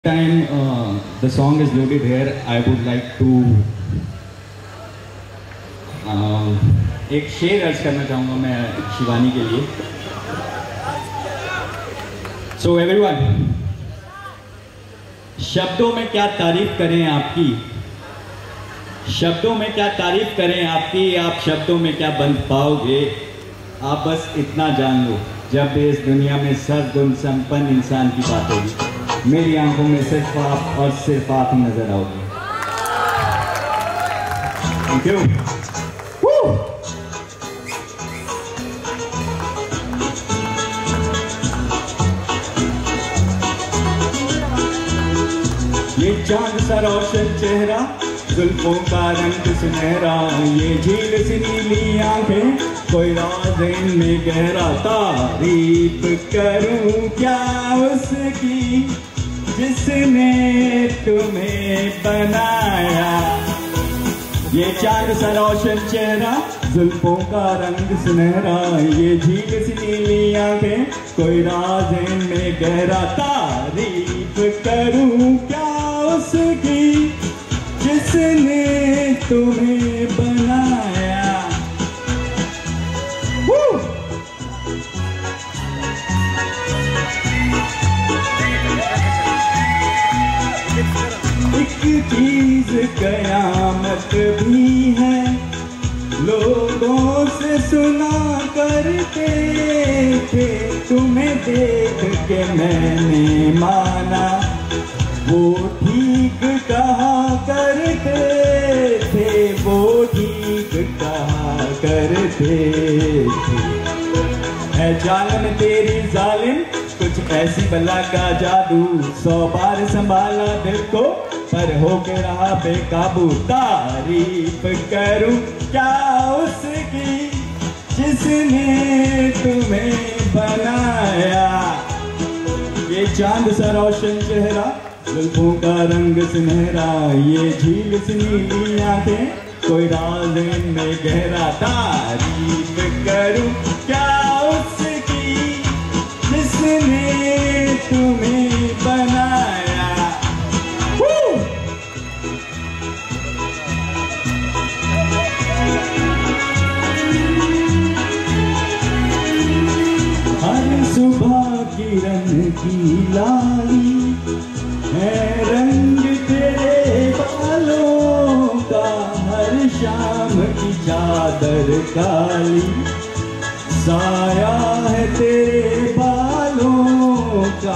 Time the song is loaded here, I would like to एक शेर अर्ज करना चाहूँगा मैं शिवानी के लिए. So everyone, शब्दों में क्या तारीफ करें आपकी, शब्दों में क्या तारीफ करें आपकी, आप शब्दों में क्या बंध पाओगे. आप बस इतना जान लो, जब भी इस दुनिया में सर्वगुण संपन्न इंसान की बात होगी, मेरी आंखों में सिर्फ आप और सिर्फ आप ही नजर आओगे. Thank you. ये चांद सा रोशन चेहरा, जुल्फों का रंग सुनहरा, ये झील सी नीली आंखें, कोई राज इनमें गहरा. तारीफ करूं क्या उसकी जिसने तुम्हें बनाया. ये चांद सा रोशन चेहरा, जुल्फों का रंग सुनहरा, ये झील सी नीली आंखें, कोई राज इनमें गहरा. तारीफ करूं क्या उसकी जिसने तुम्हें बनाया. एक चीज कयामत भी है, लोगों से सुना करते थे, तुम्हें देख के मैंने माना, वो ठीक कहा करते थे, वो ठीक कहा करते थे. है जालिम तेरी जालिम, कुछ ऐसी बला का जादू, 100 बार संभाला दिल को पर होके रहा बेकाबू. तारीफ करूं क्या उसकी जिसने तुम्हें बनाया. ये चांद सा रोशन चेहरा, जुल्फों का रंग सुनहरा, ये झील सी नीली आंखें, कोई राज इनमें गहरा. तारीफ करूं क्या उसकी जिसने तुम्हें बनाया. हर सुबह किरण की लाली है रंग तेरे बालों का, हर शाम की चादर काली, साया है तेरे बालों का.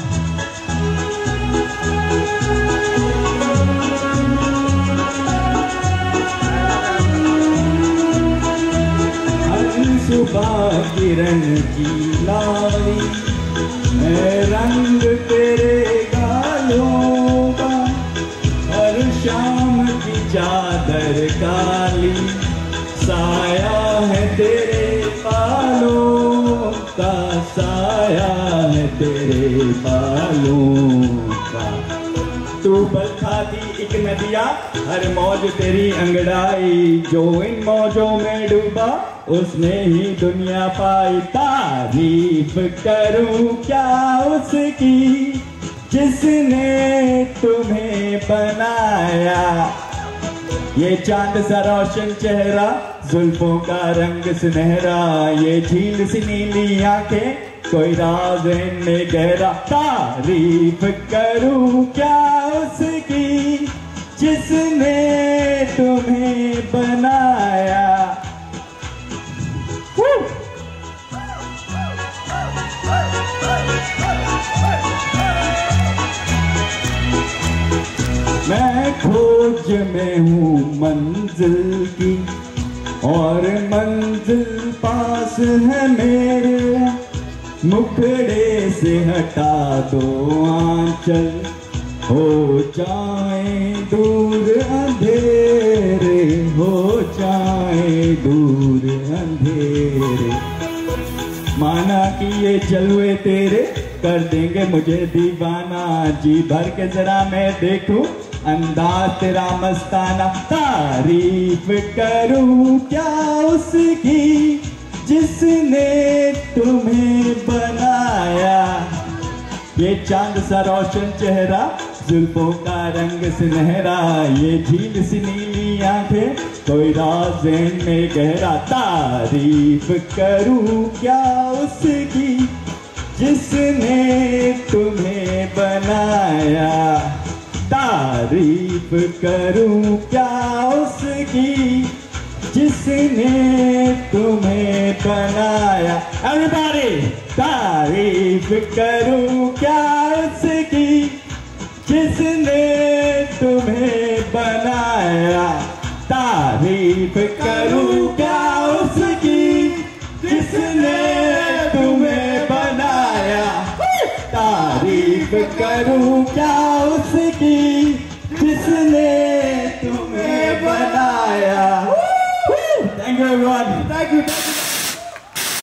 हर सुबह किरण की लाली है रंग तेरे गालों का, हर शाम की चादर काली, साया है तेरे बालों का, साया है तेरे बालों का. तू बल खाती एक नदिया, हर मौज तेरी अंगड़ाई, जो इन मौजों में डूबा उसने ही दुनिया पाई. तारीफ करूं क्या उसकी जिसने तुम्हें बनाया. ये चांद सा रोशन चेहरा, जुल्फों का रंग सुनहरा, ये झील सी नीली आंखें, कोई राज इनमें गहरा. तारीफ करूं क्या उसकी जिसने तुम्हें बनाया. मैं खोज में हूँ मंजिल की, और मंजिल पास है मेरे, मुखड़े से हटा दो आंचल, हो जाए दूर अंधेरे, हो जाए दूर अंधेरे. माना कि ये जलवे तेरे कर देंगे मुझे दीवाना, जी भर के जरा मैं देखूं अंदाज तेरा मस्ताना. तारीफ करूं क्या उसकी जिसने तुम्हें बनाया. ये चांद सा रोशन चेहरा, जुल्फों का रंग सुनहरा, ये झील सी नीली आंखें, कोई राज में गहरा। तारीफ करूं क्या उसकी जिसने तुम्हें बनाया, तारीफ करूं क्या उसकी जिसने तुम्हें बनाया। Everybody! तारीफ करूं क्या उसकी जिसने तुम्हें बनाया, तारीफ करूं क्या उसकी जिसने तुम्हें बनाया, तारीफ करूं क्या उसकी जिसने तुम्हें बनाया। Thank you everyone. Thank you.